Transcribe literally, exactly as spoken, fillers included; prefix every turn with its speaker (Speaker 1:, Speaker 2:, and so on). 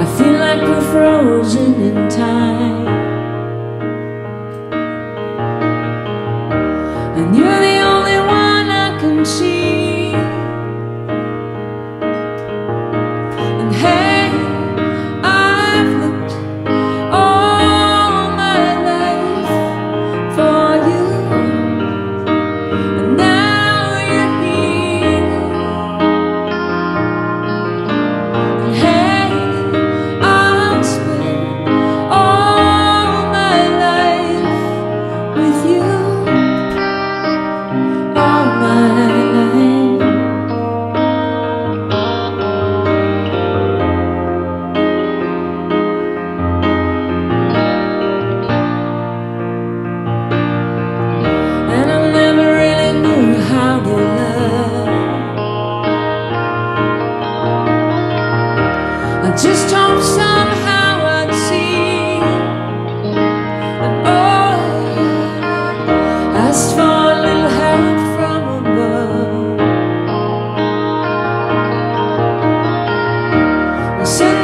Speaker 1: I feel like we're frozen in time, and you're the only one I can see. And hey, I've looked all my life for you, and now you're here. And hey, I'll spend all my life with you, all my life. And I never really knew how to love. I just hoped somehow I'd see. And oh, asked for a little help from above. Well, send